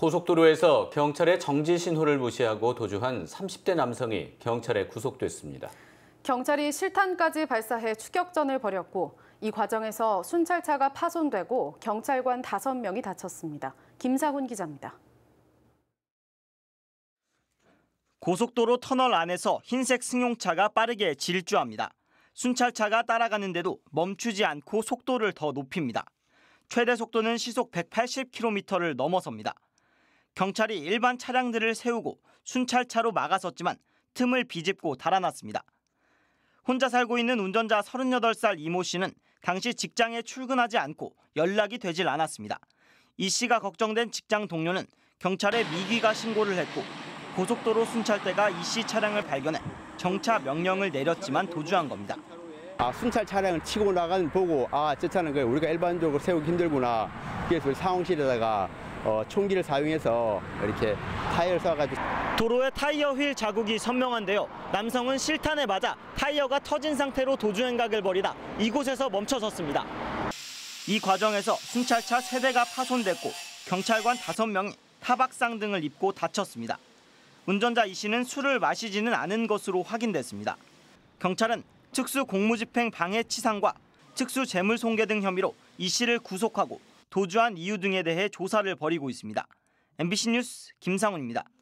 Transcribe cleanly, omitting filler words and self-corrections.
고속도로에서 경찰의 정지 신호를 무시하고 도주한 30대 남성이 경찰에 구속됐습니다. 경찰이 실탄까지 발사해 추격전을 벌였고 이 과정에서 순찰차가 파손되고 경찰관 5명이 다쳤습니다. 김상훈 기자입니다. 고속도로 터널 안에서 흰색 승용차가 빠르게 질주합니다. 순찰차가 따라가는데도 멈추지 않고 속도를 더 높입니다. 최대 속도는 시속 180km를 넘어섭니다. 경찰이 일반 차량들을 세우고 순찰차로 막아섰지만 틈을 비집고 달아났습니다. 혼자 살고 있는 운전자 38살 이모 씨는 당시 직장에 출근하지 않고 연락이 되질 않았습니다. 이 씨가 걱정된 직장 동료는 경찰에 미기가 신고를 했고 고속도로 순찰대가 이 씨 차량을 발견해 정차 명령을 내렸지만 도주한 겁니다. 순찰 차량을 치고 나가는 보고 저 차는 우리가 일반적으로 세우기 힘들구나. 그래서 우리 상황실에다가 총기를 사용해서 이렇게 타이어를 쏴가지고. 도로에 타이어 휠 자국이 선명한데요. 남성은 실탄에 맞아 타이어가 터진 상태로 도주 행각을 벌이다 이곳에서 멈춰섰습니다. 이 과정에서 순찰차 3대가 파손됐고 경찰관 5명이 타박상 등을 입고 다쳤습니다. 운전자 이 씨는 술을 마시지는 않은 것으로 확인됐습니다. 경찰은 특수 공무집행 방해치상과 특수 재물손괴 등 혐의로 이 씨를 구속하고 도주한 이유 등에 대해 조사를 벌이고 있습니다. MBC 뉴스 김상훈입니다.